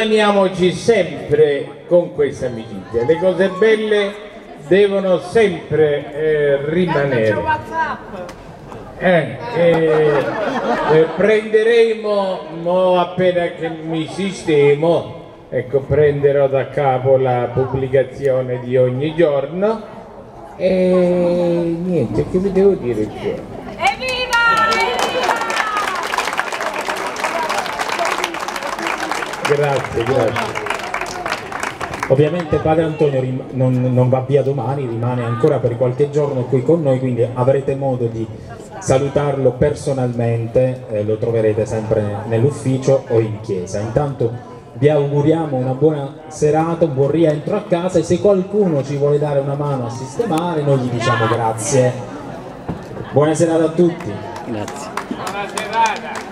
rimaniamoci sempre con questa amicizia, le cose belle devono sempre rimanere. Prenderemo appena che mi sistemo, ecco, prenderò da capo la pubblicazione di ogni giorno e niente, che vi devo dire? Evviva! Grazie. Ovviamente padre Antonio non va via domani, rimane ancora per qualche giorno qui con noi, quindi avrete modo di salutarlo personalmente, lo troverete sempre nell'ufficio o in chiesa. Intanto vi auguriamo una buona serata, un buon rientro a casa e se qualcuno ci vuole dare una mano a sistemare noi gli diciamo grazie. Buona serata a tutti. Grazie. Buona serata.